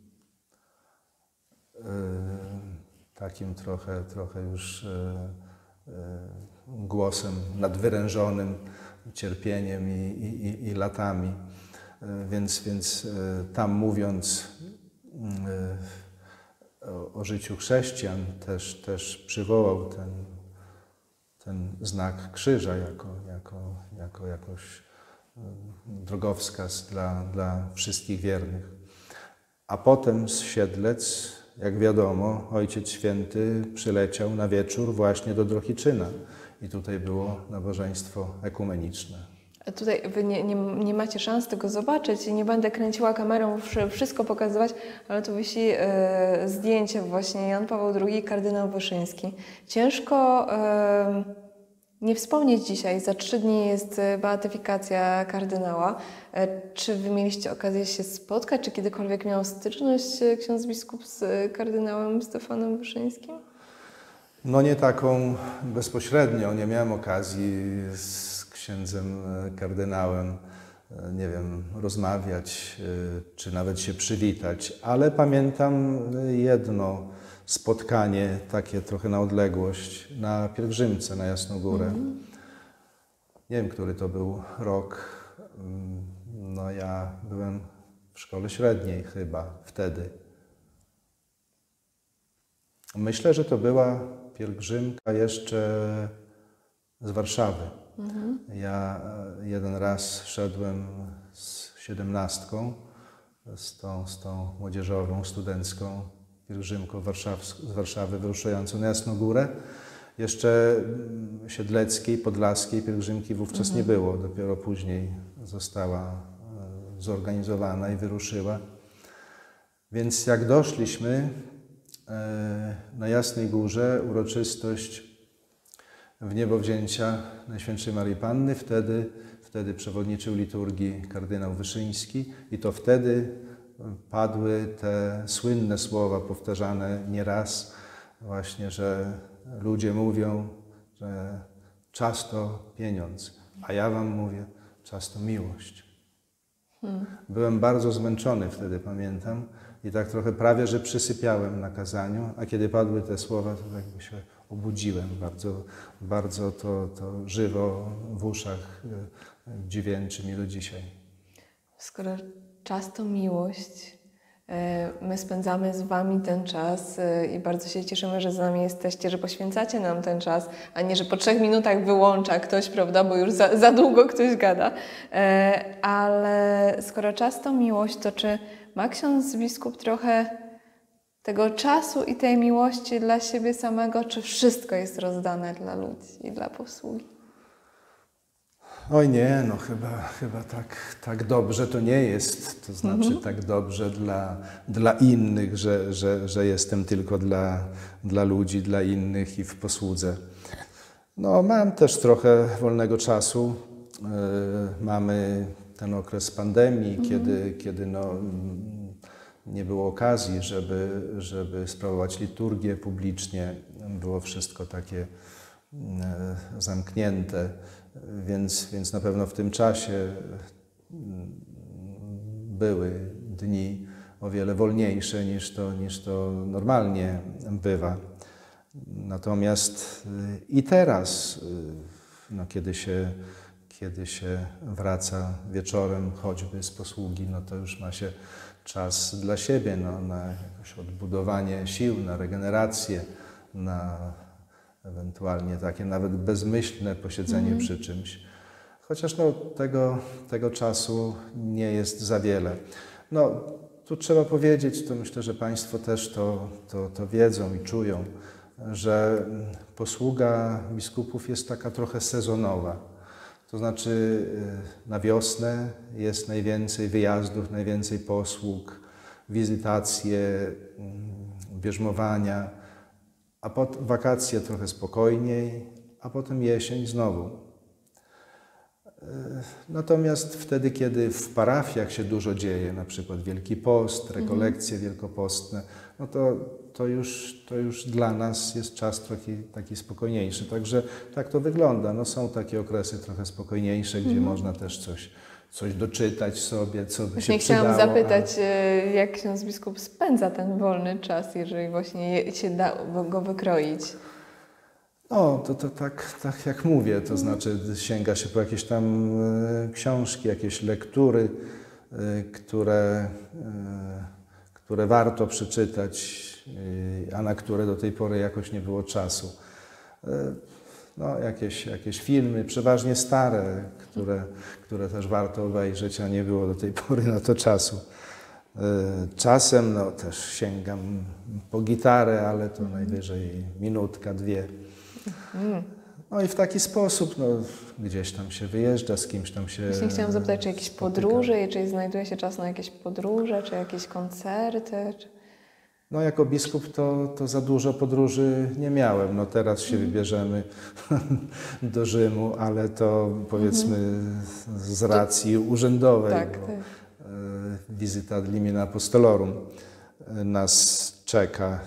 [SPEAKER 2] E, takim trochę, trochę już e, e, głosem nadwyrężonym cierpieniem i, i, i latami. E, więc, więc e, tam mówiąc e, o, o życiu chrześcijan też, też przywołał ten ten znak krzyża jako, jako, jako jakoś drogowskaz dla, dla wszystkich wiernych. A potem z Siedlec, jak wiadomo, Ojciec Święty przyleciał na wieczór właśnie do Drohiczyna i tutaj było nabożeństwo ekumeniczne.
[SPEAKER 1] Tutaj wy nie, nie, nie macie szans tego zobaczyć i nie będę kręciła kamerą, wszystko pokazywać, ale tu wisi e, zdjęcie właśnie Jan Paweł drugi, kardynał Wyszyński. Ciężko e, nie wspomnieć dzisiaj, za trzy dni jest beatyfikacja kardynała. E, czy wy mieliście okazję się spotkać, czy kiedykolwiek miał styczność ksiądz biskup z kardynałem Stefanem Wyszyńskim?
[SPEAKER 2] No nie taką bezpośrednio, nie miałem okazji z księdzem kardynałem nie wiem, rozmawiać, czy nawet się przywitać. Ale pamiętam jedno spotkanie, takie trochę na odległość, na pielgrzymce na Jasną Górę. Mm. Nie wiem, który to był rok. No ja byłem w szkole średniej chyba wtedy. Myślę, że to była pielgrzymka jeszcze z Warszawy. Mhm. Ja jeden raz szedłem z siedemnastką, z tą, z tą młodzieżową, studencką pielgrzymką Warszaw, z Warszawy wyruszającą na Jasną Górę. Jeszcze siedleckiej, podlaskiej pielgrzymki wówczas mhm. nie było. Dopiero później została zorganizowana i wyruszyła. Więc jak doszliśmy na Jasnej Górze, uroczystość wniebowzięcia Najświętszej Maryi Panny, wtedy, wtedy przewodniczył liturgii kardynał Wyszyński i to wtedy padły te słynne słowa powtarzane nieraz właśnie, że ludzie mówią, że czas to pieniądz, a ja wam mówię, czas to miłość. Hmm. Byłem bardzo zmęczony wtedy, pamiętam, i tak trochę prawie, że przysypiałem na kazaniu, a kiedy padły te słowa, to jakby się obudziłem. Bardzo, bardzo to, to żywo w uszach dźwięczy mi do dzisiaj.
[SPEAKER 1] Skoro czas to miłość, my spędzamy z wami ten czas i bardzo się cieszymy, że z nami jesteście, że poświęcacie nam ten czas, a nie, że po trzech minutach wyłącza ktoś, prawda, bo już za, za długo ktoś gada. Ale skoro czas to miłość, to czy ma ksiądz biskup trochę tego czasu i tej miłości dla siebie samego, czy wszystko jest rozdane dla ludzi i dla posługi?
[SPEAKER 2] Oj nie, no chyba, chyba tak, tak dobrze to nie jest. To znaczy mhm. tak dobrze dla, dla innych, że, że, że jestem tylko dla, dla ludzi, dla innych i w posłudze. No mam też trochę wolnego czasu. Yy, mamy ten okres pandemii, mhm. kiedy, kiedy no, nie było okazji, żeby, żeby sprawować liturgię publicznie. Było wszystko takie zamknięte, więc, więc na pewno w tym czasie były dni o wiele wolniejsze niż to, niż to normalnie bywa. Natomiast i teraz, no, kiedy się, kiedy się wraca wieczorem choćby z posługi, no to już ma się czas dla siebie, no, na jakieś odbudowanie sił, na regenerację, na ewentualnie takie nawet bezmyślne posiedzenie mm. przy czymś. Chociaż no, tego, tego czasu nie jest za wiele. No, tu trzeba powiedzieć, to myślę, że Państwo też to, to, to wiedzą i czują, że posługa biskupów jest taka trochę sezonowa. To znaczy na wiosnę jest najwięcej wyjazdów, najwięcej posług, wizytacje, bierzmowania, a potem wakacje trochę spokojniej, a potem jesień znowu. Natomiast wtedy, kiedy w parafiach się dużo dzieje, na przykład Wielki Post, rekolekcje mhm. wielkopostne, no to, to, już, to już dla nas jest czas taki, taki spokojniejszy. Także tak to wygląda. No, są takie okresy trochę spokojniejsze, gdzie mhm. można też coś, coś doczytać sobie, co by
[SPEAKER 1] właśnie
[SPEAKER 2] się przydało.
[SPEAKER 1] Chciałam zapytać, a... jak ksiądz biskup spędza ten wolny czas, jeżeli właśnie się da go wykroić?
[SPEAKER 2] No, to, to tak, tak jak mówię, to znaczy sięga się po jakieś tam e, książki, jakieś lektury, e, które, e, które warto przeczytać, e, a na które do tej pory jakoś nie było czasu. E, no, jakieś, jakieś filmy, przeważnie stare, które, które też warto obejrzeć, a nie było do tej pory na to czasu. E, czasem no, też sięgam po gitarę, ale to najwyżej minutka, dwie. No i w taki sposób, no, gdzieś tam się wyjeżdża, z kimś tam się
[SPEAKER 1] Właśnie chciałam zapytać, czy jakieś spotyka. podróże, czy znajduje się czas na jakieś podróże, czy jakieś koncerty? Czy...
[SPEAKER 2] No jako biskup to, to za dużo podróży nie miałem. No teraz się mm. wybierzemy do Rzymu, ale to powiedzmy mm. z racji to... urzędowej, tak, bo tak. wizyta ad limina apostolorum nas czeka.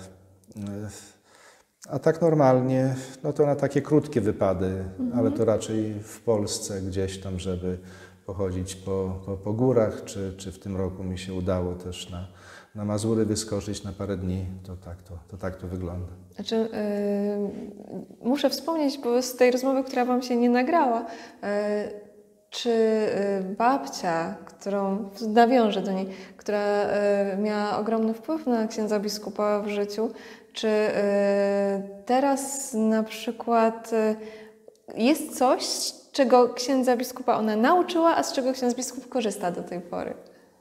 [SPEAKER 2] A tak normalnie, no to na takie krótkie wypady, mhm. ale to raczej w Polsce gdzieś tam, żeby pochodzić po, po, po górach, czy, czy w tym roku mi się udało też na, na Mazury wyskoczyć na parę dni. To tak to, to, tak to wygląda.
[SPEAKER 1] Znaczy, yy, muszę wspomnieć, bo z tej rozmowy, która Wam się nie nagrała, yy, czy yy, babcia, którą nawiążę do niej, która yy, miała ogromny wpływ na księdza biskupa w życiu, czy yy, teraz na przykład yy, jest coś, czego księdza biskupa ona nauczyła, a z czego ksiądz biskup korzysta do tej pory?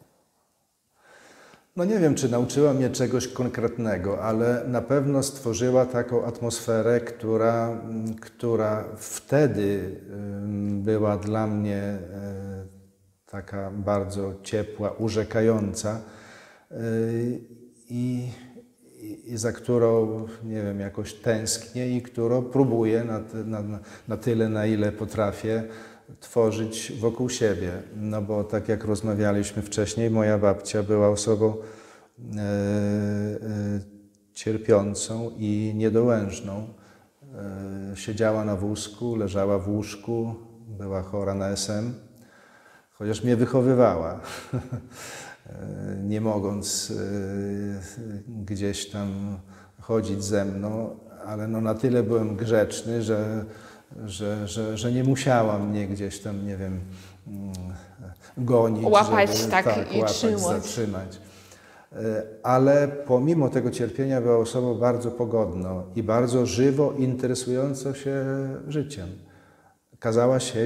[SPEAKER 2] No nie wiem, czy nauczyła mnie czegoś konkretnego, ale na pewno stworzyła taką atmosferę, która, która wtedy była dla mnie taka bardzo ciepła, urzekająca i, i za którą, nie wiem, jakoś tęsknię i którą próbuję na, na, na tyle, na ile potrafię, tworzyć wokół siebie. No bo tak jak rozmawialiśmy wcześniej, moja babcia była osobą e, e, cierpiącą i niedołężną. E, siedziała na wózku, leżała w łóżku, była chora na S M, chociaż mnie wychowywała, nie mogąc e, gdzieś tam chodzić ze mną, ale no na tyle byłem grzeczny, że Że, że, że nie musiała mnie gdzieś tam, nie wiem, gonić,
[SPEAKER 1] łapać
[SPEAKER 2] żeby,
[SPEAKER 1] tak,
[SPEAKER 2] tak
[SPEAKER 1] i
[SPEAKER 2] łapać,
[SPEAKER 1] trzymać.
[SPEAKER 2] zatrzymać. Ale pomimo tego cierpienia była osobą bardzo pogodną i bardzo żywo interesującą się życiem. Kazała się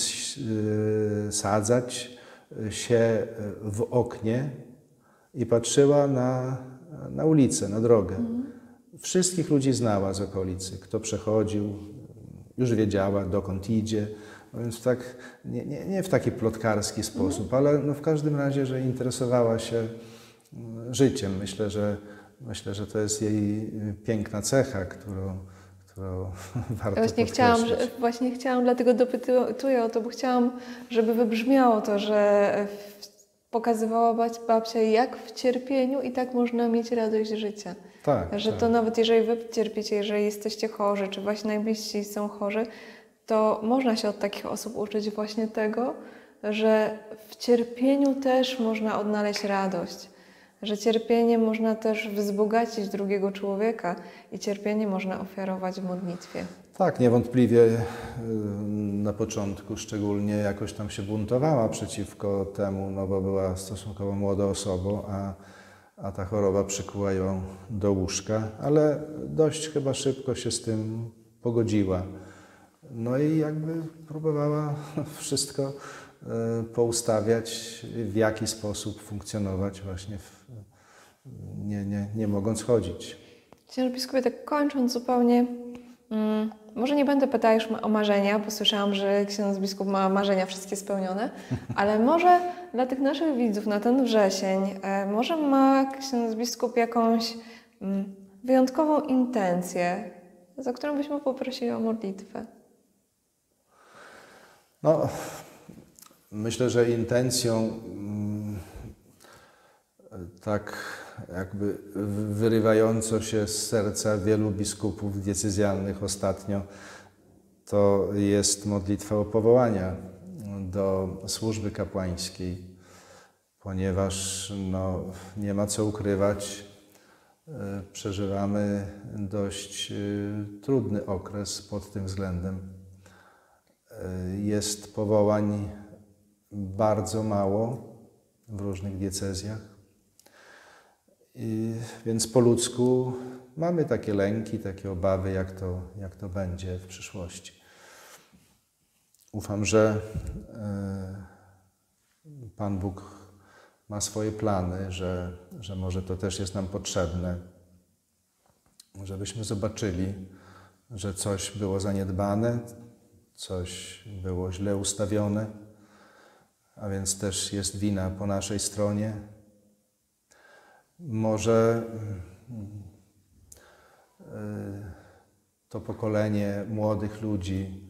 [SPEAKER 2] sadzać się w oknie i patrzyła na, na ulicę, na drogę. Mhm. Wszystkich ludzi znała z okolicy, kto przechodził, już wiedziała, dokąd idzie, no więc tak, nie, nie, nie w taki plotkarski sposób, ale no w każdym razie, że interesowała się życiem. Myślę, że, myślę, że to jest jej piękna cecha, którą, którą warto
[SPEAKER 1] właśnie chciałam, że, właśnie chciałam, dlatego dopytuję o to, bo chciałam, żeby wybrzmiało to, że pokazywała babcia, jak w cierpieniu i tak można mieć radość życia.
[SPEAKER 2] Tak,
[SPEAKER 1] że
[SPEAKER 2] tak.
[SPEAKER 1] to nawet jeżeli wy cierpicie, jeżeli jesteście chorzy, czy wasi najbliżsi są chorzy, to można się od takich osób uczyć właśnie tego, że w cierpieniu też można odnaleźć radość, że cierpienie można też wzbogacić drugiego człowieka i cierpienie można ofiarować w modlitwie.
[SPEAKER 2] Tak, niewątpliwie na początku szczególnie jakoś tam się buntowała przeciwko temu, no bo była stosunkowo młodą osobą, a a ta choroba przykuła ją do łóżka, ale dość chyba szybko się z tym pogodziła. No i jakby próbowała wszystko poustawiać, w jaki sposób funkcjonować właśnie, w, nie, nie, nie mogąc chodzić.
[SPEAKER 1] Księże biskupie, tak kończąc zupełnie, mm, może nie będę pytała już o marzenia, bo słyszałam, że ksiądz biskup ma marzenia wszystkie spełnione, ale może dla tych naszych widzów na ten wrzesień, e, może ma ksiądz biskup jakąś mm, wyjątkową intencję, za którą byśmy poprosili o modlitwę?
[SPEAKER 2] No, myślę, że intencją mm, tak jakby wyrywającą się z serca wielu biskupów diecezjalnych ostatnio, to jest modlitwa o powołania do służby kapłańskiej, ponieważ no, nie ma co ukrywać, przeżywamy dość trudny okres pod tym względem. Jest powołań bardzo mało w różnych diecezjach. I więc po ludzku mamy takie lęki, takie obawy, jak to, jak to będzie w przyszłości. Ufam, że Pan Bóg ma swoje plany, że, że może to też jest nam potrzebne, żebyśmy zobaczyli, że coś było zaniedbane, coś było źle ustawione, a więc też jest wina po naszej stronie. Może to pokolenie młodych ludzi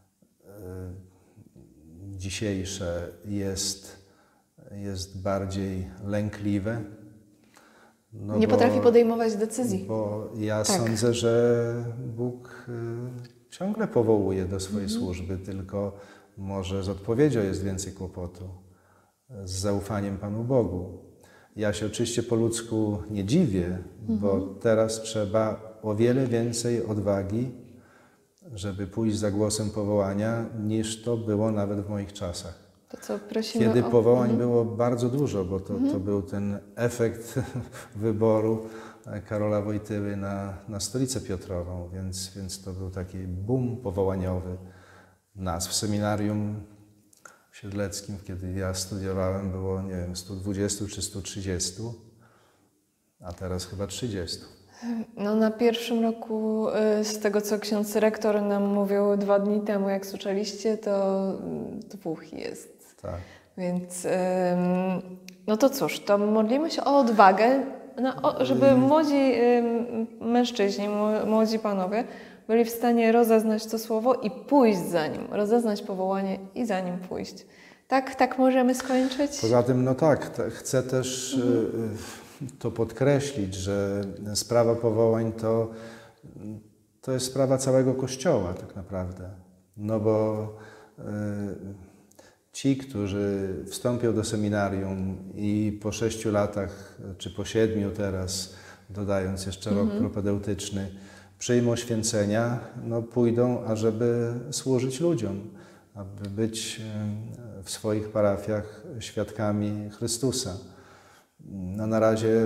[SPEAKER 2] dzisiejsze jest, jest bardziej lękliwe. No
[SPEAKER 1] nie
[SPEAKER 2] bo,
[SPEAKER 1] potrafi podejmować decyzji.
[SPEAKER 2] Bo ja
[SPEAKER 1] tak.
[SPEAKER 2] sądzę, że Bóg ciągle powołuje do swojej mhm. służby, tylko może z odpowiedzią jest więcej kłopotu, z zaufaniem Panu Bogu. Ja się oczywiście po ludzku nie dziwię, mhm. bo teraz trzeba o wiele więcej odwagi, żeby pójść za głosem powołania, niż to było nawet w moich czasach.
[SPEAKER 1] To co, prosimy
[SPEAKER 2] Kiedy
[SPEAKER 1] o...
[SPEAKER 2] powołań
[SPEAKER 1] mhm.
[SPEAKER 2] było bardzo dużo, bo to, mhm. to był ten efekt wyboru Karola Wojtyły na, na Stolicę Piotrową, więc, więc to był taki boom powołaniowy. Nas w seminarium siedleckim, kiedy ja studiowałem, było, nie wiem, stu dwudziestu czy stu trzydziestu, a teraz chyba trzydziestu.
[SPEAKER 1] No na pierwszym roku, z tego co ksiądz rektor nam mówił dwa dni temu, jak słyszeliście, to dwóch jest.
[SPEAKER 2] Tak.
[SPEAKER 1] Więc no to cóż, to modlimy się o odwagę, żeby młodzi mężczyźni, młodzi panowie byli w stanie rozeznać to słowo i pójść za nim, rozeznać powołanie i za nim pójść. Tak, tak możemy skończyć?
[SPEAKER 2] Poza tym, no tak, chcę też mhm. to podkreślić, że sprawa powołań to, to jest sprawa całego Kościoła tak naprawdę. No bo y, ci, którzy wstąpią do seminarium i po sześciu latach, czy po siedmiu teraz, dodając jeszcze rok mhm. propedeutyczny, przyjmą święcenia, no pójdą, ażeby służyć ludziom, aby być w swoich parafiach świadkami Chrystusa. No na razie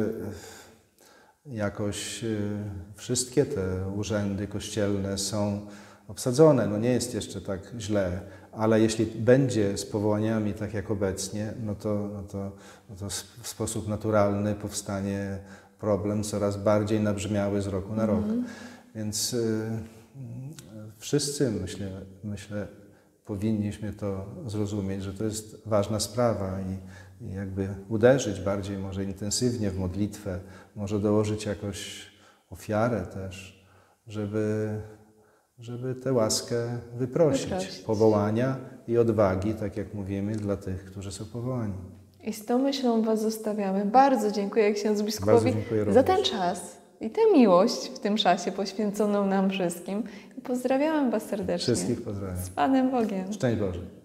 [SPEAKER 2] jakoś wszystkie te urzędy kościelne są obsadzone. No nie jest jeszcze tak źle, ale jeśli będzie z powołaniami tak jak obecnie, no to, no to, no to w sposób naturalny powstanie problem coraz bardziej nabrzmiały z roku na rok. Mm. Więc y, wszyscy, myślę, myślę, powinniśmy to zrozumieć, że to jest ważna sprawa i, i jakby uderzyć bardziej, może intensywnie w modlitwę, może dołożyć jakoś ofiarę też, żeby, żeby tę łaskę wyprosić. wyprosić. Powołania i odwagi, tak jak mówimy, dla tych, którzy są powołani.
[SPEAKER 1] I z tą myślą Was zostawiamy. Bardzo dziękuję księdzu biskupowi za ten czas i tę miłość w tym czasie poświęconą nam wszystkim. I pozdrawiam Was serdecznie.
[SPEAKER 2] Wszystkich pozdrawiam.
[SPEAKER 1] Z Panem Bogiem.
[SPEAKER 2] Szczęść Boże.